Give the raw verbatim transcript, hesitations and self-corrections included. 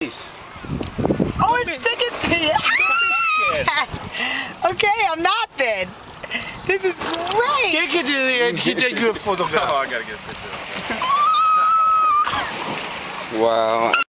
Oh, it's sticking to you. Okay, I'm not then. This is great. Take it to the end. He take you a photograph. Oh, I gotta get a picture. Wow.